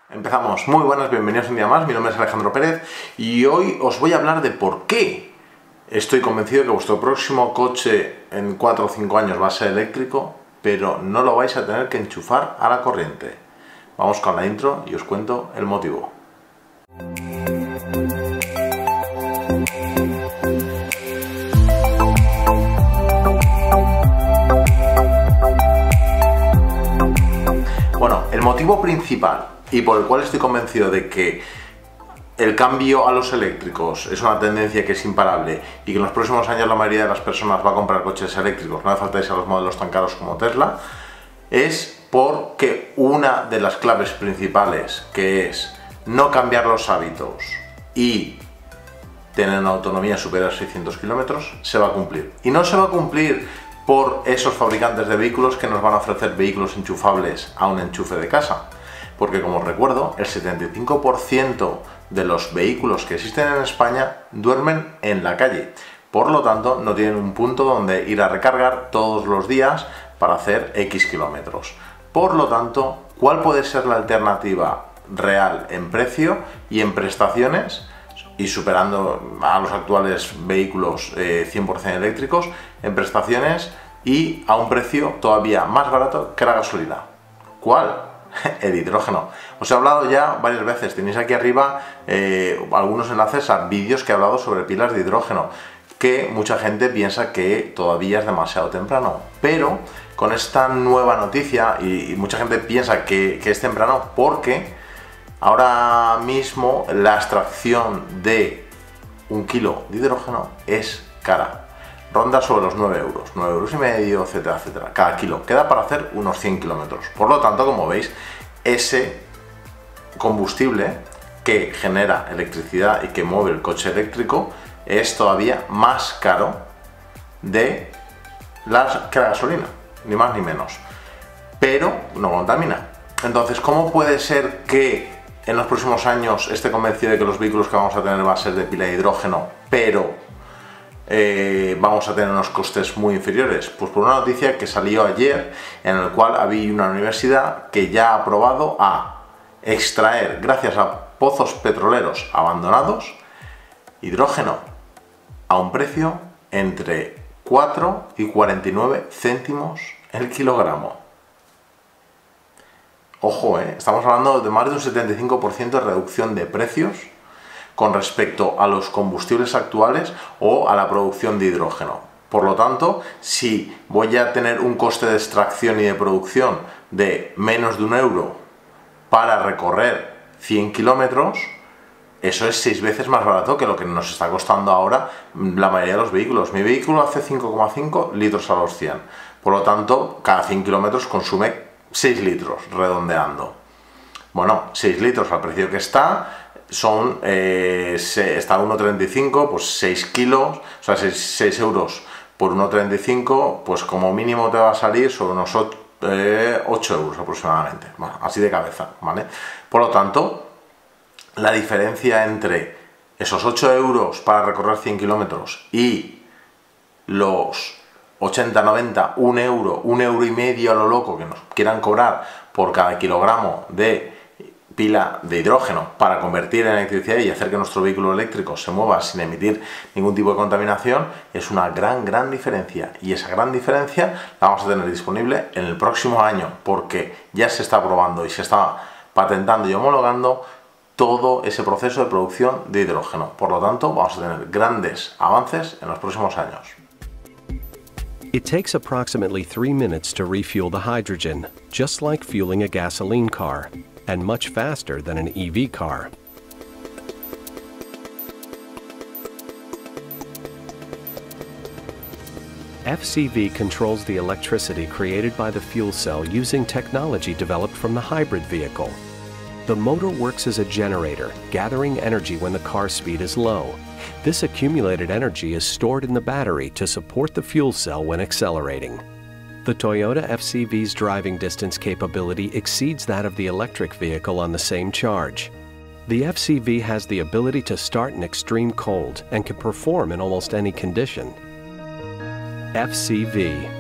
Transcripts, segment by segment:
Empezamos. Muy buenas, bienvenidos un día más. Mi nombre es Alejandro Pérez y hoy os voy a hablar de por qué estoy convencido que vuestro próximo coche en 4 o 5 años va a ser eléctrico, pero no lo vais a tener que enchufar a la corriente. Vamos con la intro y os cuento el motivo. Bueno, el motivo principal y por el cual estoy convencido de que el cambio a los eléctricos es una tendencia que es imparable y que en los próximos años la mayoría de las personas va a comprar coches eléctricos, no hace falta irse a los modelos tan caros como Tesla, es porque una de las claves principales, que es no cambiar los hábitos y tener una autonomía superior a 600 kilómetros, se va a cumplir. Y no se va a cumplir por esos fabricantes de vehículos que nos van a ofrecer vehículos enchufables a un enchufe de casa. Porque, como os recuerdo, el 75% de los vehículos que existen en España duermen en la calle. Por lo tanto, no tienen un punto donde ir a recargar todos los días para hacer X kilómetros. Por lo tanto, ¿cuál puede ser la alternativa real en precio y en prestaciones? Y superando a los actuales vehículos 100% eléctricos, en prestaciones y a un precio todavía más barato que la gasolina. ¿Cuál? El hidrógeno. Os he hablado ya varias veces, tenéis aquí arriba algunos enlaces a vídeos que he hablado sobre pilas de hidrógeno, que mucha gente piensa que todavía es demasiado temprano, pero con esta nueva noticia, y mucha gente piensa que es temprano porque ahora mismo la extracción de 1 kilo de hidrógeno es cara. Ronda sobre los 9 euros, 9,5 euros, etcétera, etcétera. Cada kilo queda para hacer unos 100 kilómetros. Por lo tanto, como veis, ese combustible que genera electricidad y que mueve el coche eléctrico es todavía más caro que la gasolina, ni más ni menos. Pero no contamina. Entonces, ¿cómo puede ser que en los próximos años esté convencido de que los vehículos que vamos a tener van a ser de pila de hidrógeno, pero vamos a tener unos costes muy inferiores? Pues por una noticia que salió ayer, en el cual había una universidad que ya ha probado a extraer, gracias a pozos petroleros abandonados, hidrógeno a un precio entre 4 y 49 céntimos el kilogramo. Ojo, estamos hablando de más de un 75% de reducción de precios con respecto a los combustibles actuales o a la producción de hidrógeno. Por lo tanto, si voy a tener un coste de extracción y de producción de menos de 1 euro para recorrer 100 kilómetros, eso es 6 veces más barato que lo que nos está costando ahora la mayoría de los vehículos. Mi vehículo hace 5,5 litros a los 100. Por lo tanto, cada 100 kilómetros consume 6 litros, redondeando. Bueno, 6 litros al precio que está, son, está a 1,35, pues 6 kilos, o sea, 6 euros por 1,35, pues como mínimo te va a salir sobre unos 8 euros aproximadamente, bueno, así de cabeza, ¿vale? Por lo tanto, la diferencia entre esos 8 euros para recorrer 100 kilómetros y los 80, 90, 1 euro, 1,5 euros a lo loco que nos quieran cobrar por cada kilogramo de pila de hidrógeno para convertir en electricidad y hacer que nuestro vehículo eléctrico se mueva sin emitir ningún tipo de contaminación, es una gran diferencia. Y esa gran diferencia la vamos a tener disponible en el próximo año, porque ya se está probando y se está patentando y homologando todo ese proceso de producción de hidrógeno. Por lo tanto, vamos a tener grandes avances en los próximos años. It takes approximately 3 minutes to refuel the hydrogen, just like fueling a gasoline car, and much faster than an EV car. FCV controls the electricity created by the fuel cell using technology developed from the hybrid vehicle. The motor works as a generator, gathering energy when the car speed is low. This accumulated energy is stored in the battery to support the fuel cell when accelerating. The Toyota FCV's driving distance capability exceeds that of the electric vehicle on the same charge. The FCV has the ability to start in extreme cold and can perform in almost any condition. FCV.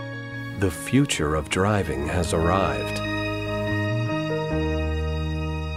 The future of driving has arrived.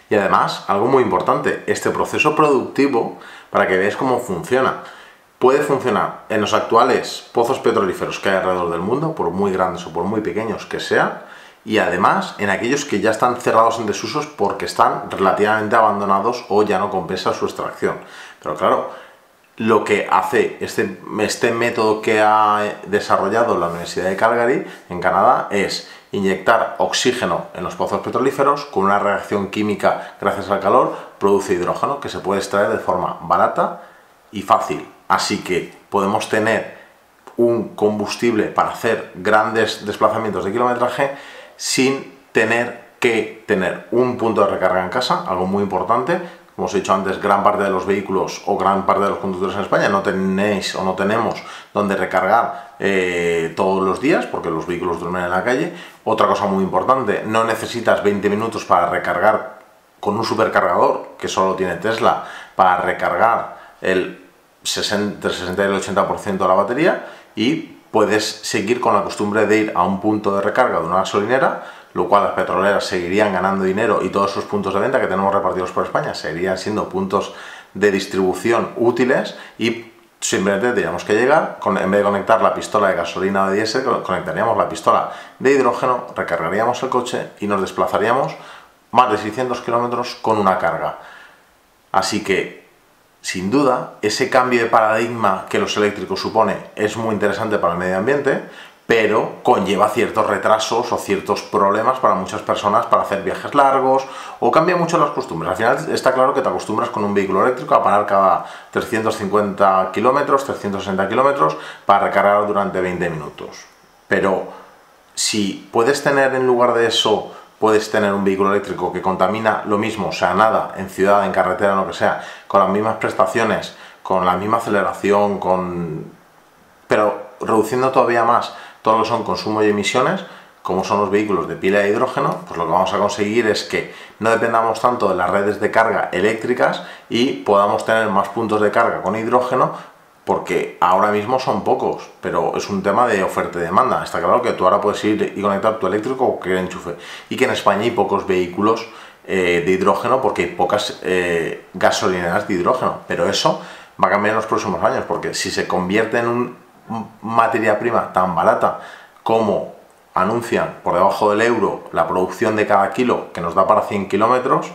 Y además, algo muy importante, este proceso productivo, para que veáis cómo funciona, puede funcionar en los actuales pozos petrolíferos que hay alrededor del mundo, por muy grandes o por muy pequeños que sean, y además en aquellos que ya están cerrados en desusos porque están relativamente abandonados o ya no compensa su extracción. Pero claro, lo que hace este método que ha desarrollado la Universidad de Calgary en Canadá es inyectar oxígeno en los pozos petrolíferos, con una reacción química gracias al calor produce hidrógeno que se puede extraer de forma barata y fácil. Así que podemos tener un combustible para hacer grandes desplazamientos de kilometraje sin tener que tener un punto de recarga en casa, algo muy importante. Como os he dicho antes, gran parte de los vehículos o gran parte de los conductores en España no tenéis o no tenemos donde recargar todos los días porque los vehículos duermen en la calle. Otra cosa muy importante, no necesitas 20 minutos para recargar con un supercargador que solo tiene Tesla para recargar entre el 60 y el 80% de la batería, y puedes seguir con la costumbre de ir a un punto de recarga de una gasolinera, lo cual las petroleras seguirían ganando dinero y todos esos puntos de venta que tenemos repartidos por España seguirían siendo puntos de distribución útiles, y simplemente tendríamos que llegar, en vez de conectar la pistola de gasolina o de diésel, conectaríamos la pistola de hidrógeno, recargaríamos el coche y nos desplazaríamos más de 600 kilómetros con una carga. Así que, sin duda, ese cambio de paradigma que los eléctricos supone es muy interesante para el medio ambiente, pero conlleva ciertos retrasos o ciertos problemas para muchas personas para hacer viajes largos, o cambia mucho las costumbres. Al final está claro que te acostumbras con un vehículo eléctrico a parar cada 350 kilómetros, 360 kilómetros para recargar durante 20 minutos. Pero si puedes tener, en lugar de eso, puedes tener un vehículo eléctrico que contamina lo mismo, o sea, nada, en ciudad, en carretera, en lo que sea, con las mismas prestaciones, con la misma aceleración, pero reduciendo todavía más todo lo que son consumo y emisiones, como son los vehículos de pila de hidrógeno, pues lo que vamos a conseguir es que no dependamos tanto de las redes de carga eléctricas y podamos tener más puntos de carga con hidrógeno, porque ahora mismo son pocos, pero es un tema de oferta y demanda. Está claro que tú ahora puedes ir y conectar tu eléctrico o cualquier enchufe, y que en España hay pocos vehículos de hidrógeno porque hay pocas gasolineras de hidrógeno, pero eso va a cambiar en los próximos años, porque si se convierte en una materia prima tan barata como anuncian por debajo del euro la producción de cada kilo, que nos da para 100 kilómetros,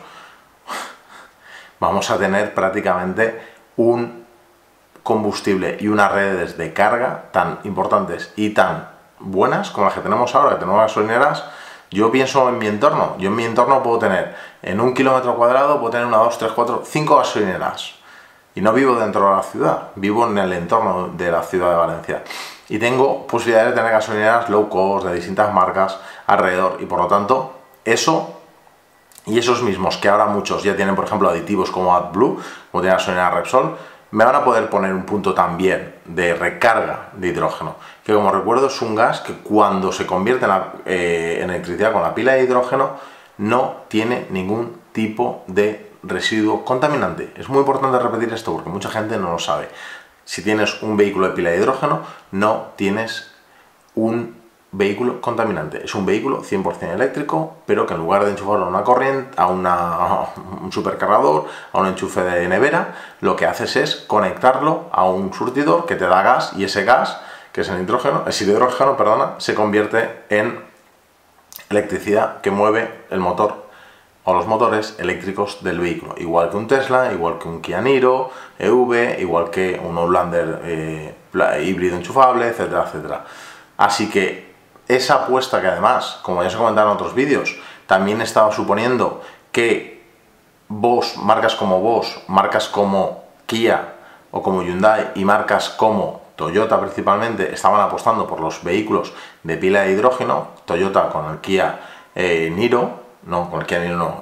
vamos a tener prácticamente un combustible y unas redes de carga tan importantes y tan buenas como las que tenemos ahora, que tenemos gasolineras. Yo pienso en mi entorno. Yo en mi entorno puedo tener, en un kilómetro cuadrado, puedo tener 1, 2, 3, 4, 5 gasolineras. Y no vivo dentro de la ciudad, vivo en el entorno de la ciudad de Valencia. Y tengo posibilidades de tener gasolineras low cost, de distintas marcas alrededor. Y por lo tanto, eso y esos mismos, que ahora muchos ya tienen, por ejemplo, aditivos como AdBlue, como tiene la gasolinera Repsol, me van a poder poner un punto también de recarga de hidrógeno, que como recuerdo es un gas que cuando se convierte en electricidad con la pila de hidrógeno no tiene ningún tipo de residuo contaminante. Es muy importante repetir esto porque mucha gente no lo sabe. Si tienes un vehículo de pila de hidrógeno, no tienes un vehículo contaminante. Es un vehículo 100% eléctrico, pero que en lugar de enchufarlo a una corriente, a un supercargador, a un enchufe de nevera, lo que haces es conectarlo a un surtidor que te da gas, y ese gas, que es el hidrógeno, se convierte en electricidad que mueve el motor o los motores eléctricos del vehículo, igual que un Tesla, igual que un Kia Niro EV, igual que un Outlander híbrido enchufable, etcétera, etcétera. Así que esa apuesta, que además, como ya se comentaron en otros vídeos, también estaba suponiendo que marcas como Bosch, marcas como Kia o como Hyundai y marcas como Toyota principalmente estaban apostando por los vehículos de pila de hidrógeno. Toyota con el Kia Niro, no, con el Kia Niro no,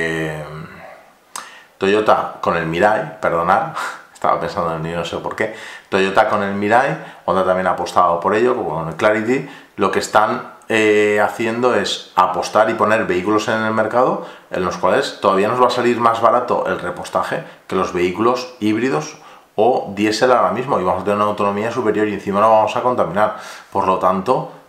Toyota con el Mirai, perdonad, estaba pensando en el Niro, no sé por qué. Toyota con el Mirai, Honda también ha apostado por ello, como con el Clarity. Lo que están haciendo es apostar y poner vehículos en el mercado en los cuales todavía nos va a salir más barato el repostaje que los vehículos híbridos o diésel ahora mismo, y vamos a tener una autonomía superior y encima no vamos a contaminar. Por lo tanto,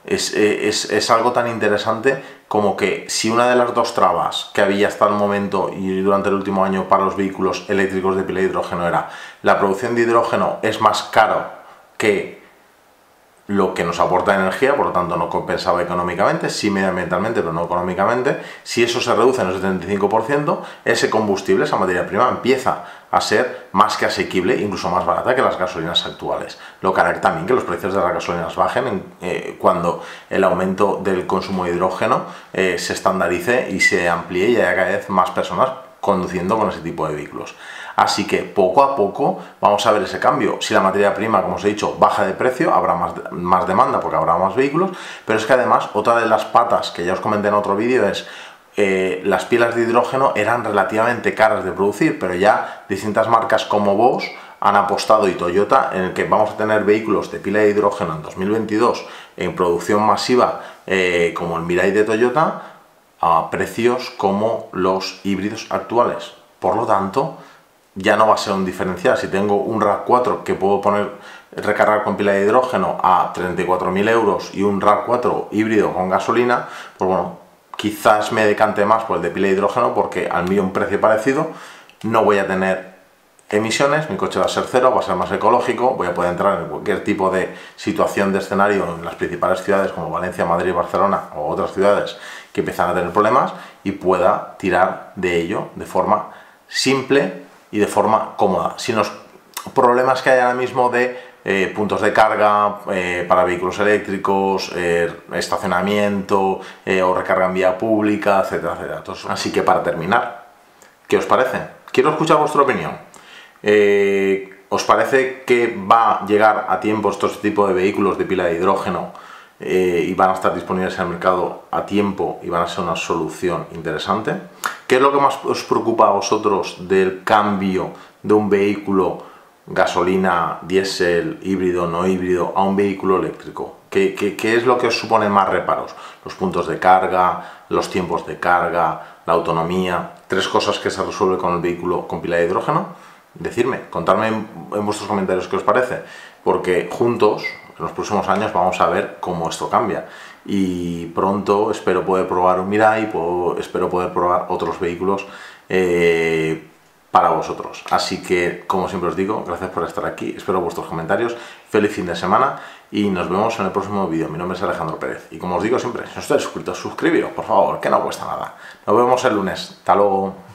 es algo tan interesante como que si una de las dos trabas que había hasta el momento y durante el último año para los vehículos eléctricos de pila de hidrógeno era la producción de hidrógeno es más caro que lo que nos aporta energía, por lo tanto no compensaba económicamente, sí medioambientalmente, pero no económicamente. Si eso se reduce en el 75%, ese combustible, esa materia prima, empieza a ser más que asequible, incluso más barata que las gasolinas actuales. Lo que hará también que los precios de las gasolinas bajen cuando el aumento del consumo de hidrógeno se estandarice y se amplíe y haya cada vez más personas conduciendo con ese tipo de vehículos. Así que poco a poco vamos a ver ese cambio. Si la materia prima, como os he dicho, baja de precio, habrá más demanda porque habrá más vehículos, pero es que además otra de las patas que ya os comenté en otro vídeo es las pilas de hidrógeno eran relativamente caras de producir, pero ya distintas marcas como Bosch han apostado, y Toyota, en el que vamos a tener vehículos de pila de hidrógeno en 2022 en producción masiva como el Mirai de Toyota a precios como los híbridos actuales. Por lo tanto, ya no va a ser un diferencial. Si tengo un RAV4 que puedo recargar con pila de hidrógeno a 34.000 euros y un RAV4 híbrido con gasolina, pues bueno, quizás me decante más por el de pila de hidrógeno porque al mío un precio parecido, no voy a tener emisiones, mi coche va a ser cero, va a ser más ecológico, voy a poder entrar en cualquier tipo de situación de escenario en las principales ciudades como Valencia, Madrid, Barcelona o otras ciudades que empiezan a tener problemas y pueda tirar de ello de forma simple y de forma cómoda, sin los problemas que hay ahora mismo de puntos de carga para vehículos eléctricos, estacionamiento o recarga en vía pública, etcétera, etcétera. Entonces, así que para terminar, ¿qué os parece? Quiero escuchar vuestra opinión. ¿Os parece que va a llegar a tiempo este tipo de vehículos de pila de hidrógeno y van a estar disponibles en el mercado a tiempo y van a ser una solución interesante? ¿Qué es lo que más os preocupa a vosotros del cambio de un vehículo gasolina, diésel, híbrido, no híbrido a un vehículo eléctrico? ¿Qué es lo que os supone más reparos? Los puntos de carga, los tiempos de carga, la autonomía, 3 cosas que se resuelven con el vehículo con pila de hidrógeno. Decidme, contadme en vuestros comentarios qué os parece, porque juntos en los próximos años vamos a ver cómo esto cambia y pronto espero poder probar un Mirai, espero poder probar otros vehículos para vosotros. Así que, como siempre os digo, gracias por estar aquí, espero vuestros comentarios, feliz fin de semana y nos vemos en el próximo vídeo. Mi nombre es Alejandro Pérez y como os digo siempre, si no estáis suscritos, suscribiros, por favor, que no cuesta nada. Nos vemos el lunes, hasta luego.